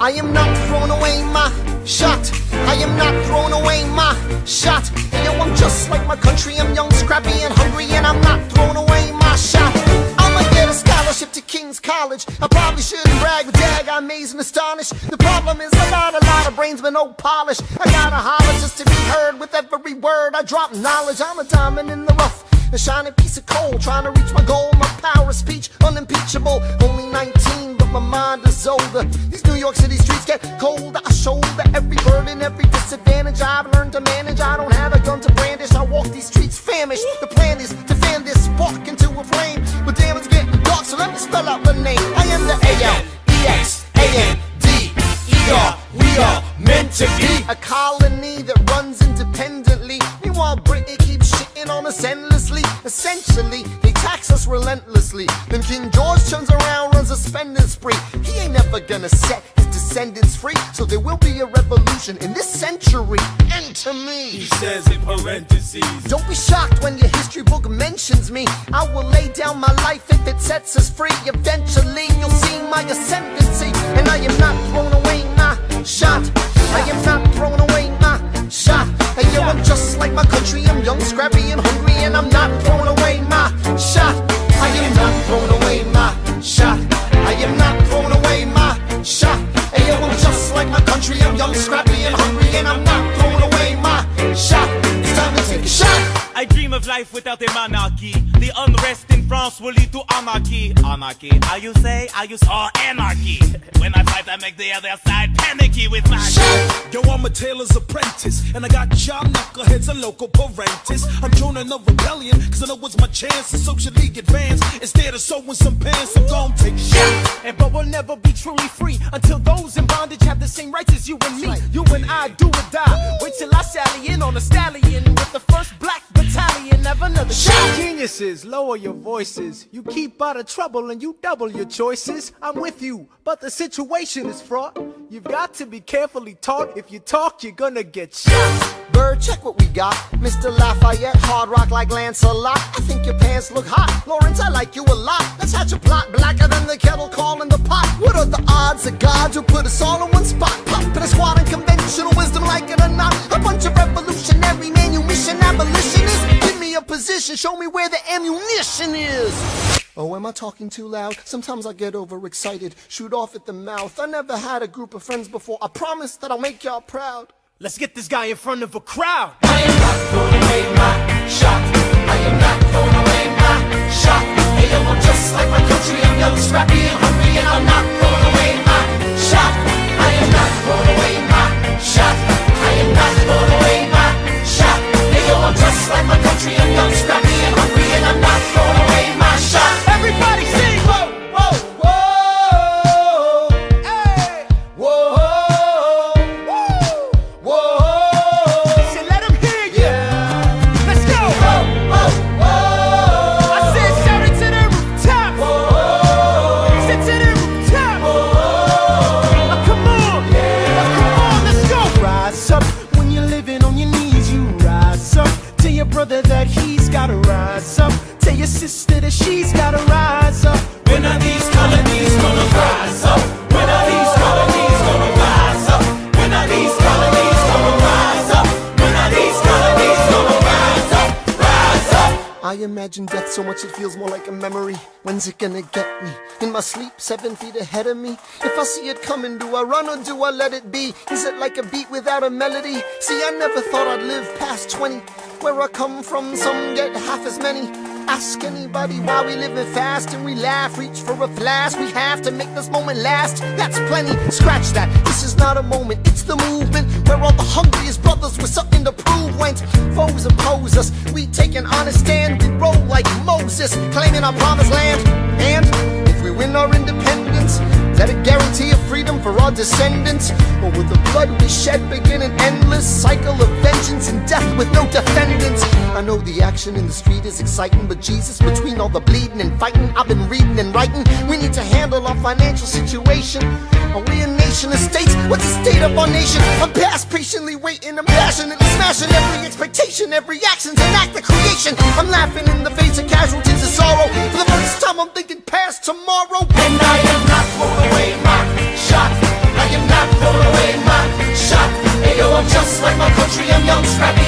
I am not throwing away my shot. I am not throwing away my shot. Yo, I'm just like my country. I'm young, scrappy, and hungry, and I'm not throwing away my shot. I'ma get a scholarship to King's College. I probably shouldn't brag, but dag, I'm amazed and astonished. The problem is I got a lot of brains but no polish. I gotta holler just to be heard. With every word I drop knowledge. I'm a diamond in the rough, a shining piece of coal, trying to reach my goal. My power of speech unimpeachable. Only 19, but my mind is older. These New York City streets get colder. I shoulder every burden, every disadvantage I've learned to manage. I don't have a gun to brandish. I walk these streets famished. The plan is to fan this spark into a flame. But damn, it's getting dark, so let me spell out the name. I am the A-L-E-X-A-N-D-E-R. We are meant to be a colony that runs independently. Meanwhile, Britain keeps shitting on us endlessly. Essentially, they tax us relentlessly. Then King George turns around, runs a spending spree. He ain't never gonna set his descendants free. So there will be a revolution in this century. Enter me, he says in parentheses. Don't be shocked when your history book mentions me. I will lay down my life if it sets us free. Eventually you'll see my ascendancy. And I am not throwing away my shot. I am not throwing away my shot. And yo, I'm just like my country. I'm young, scrappy, and hungry, and I'm not throwing away my shot. I am not throwing away my shot. I am not throwing away my shot. And yo, I'm just like my country. I'm young, scrappy, and hungry, and I'm not throwing away my shot. It's time to take a shot. I dream of life without a monarchy. The unrest in France will lead to anarchy. Anarchy, how you say? How you saw anarchy? When I fight, I make the other side panicky with my shot. Yo, I'm a tailor's apprentice, and I got y'all knuckleheads and local parentis. I'm joining a rebellion, cause I know it's my chance to socially advance. Instead of sewing some pants, I'm gon' take shot. And but we'll never be truly free until those in bondage have the same rights as you and me. You and I do or die. Wait till I sally in on a stallion with the first black battalion. Have another shot. Geniuses, lower your voices. You keep out of trouble and you double your choices. I'm with you, but the situation is fraught. You've got to be carefully taught. If you talk, you're gonna get shot. Bird, check what we got. Mr. Lafayette, hard rock like Lancelot. I think your pants look hot. Lawrence, I like you a lot. Let's hatch a plot blacker than the kettle calling the pot. What are the odds of God will put us all in one spot? Pop in a squad and conventional wisdom, like it or not. A bunch of revolutionary manumission abolitionists. Give me a position, show me where the ammunition is. Oh, am I talking too loud? Sometimes I get overexcited, shoot off at the mouth. I never had a group of friends before. I promise that I'll make y'all proud. Let's get this guy in front of a crowd. I am not throwing away my shot. I am not throwing away my shot. Hey yo, I'm just like my country. I'm young, scrappy, and hungry, and I'm not throwing away my shot. I am not throwing away my shot. I am not throwing away my shot. Hey yo, I'm just like my country. I'm young, scrappy, and hungry, and I'm not throwing away my shot. Everybody sing! Whoa, whoa, whoa, hey, whoa. Brother that he's gotta rise up. Tell your sister that she's gotta rise up. When are these colonies gonna rise up? When are these colonies gonna rise up? When are these colonies gonna rise up? When are these colonies gonna rise up? Rise up. I imagine death so much it feels more like a memory. When's it gonna get me? In my sleep, 7 feet ahead of me. If I see it coming, do I run or do I let it be? Is it like a beat without a melody? See, I never thought I'd live past 20. Where I come from, some get half as many. Ask anybody why we living fast and we laugh. Reach for a flash, we have to make this moment last. That's plenty, scratch that. This is not a moment, it's the movement. Where all the hungriest brothers with something to prove went. Foes oppose us, we take an honest stand. We roll like Moses, claiming our promised land. And if we win our independence, is that a guarantee of freedom for our descendants? Or will the blood we shed begin an endless cycle of vengeance and death with no defendants? I know the action in the street is exciting, but Jesus, between all the bleeding and fighting I've been reading and writing, we need to handle our financial situation. Are we a nation of states? What's the state of our nation? I'm past patiently waiting, I'm passionately smashing every expectation, every action's an act of creation. I'm laughing in the face of casualties of sorrow. For the first time I'm thinking past tomorrow. And I am not throwing away my shot. I am not fight my country, I'm young, scrappy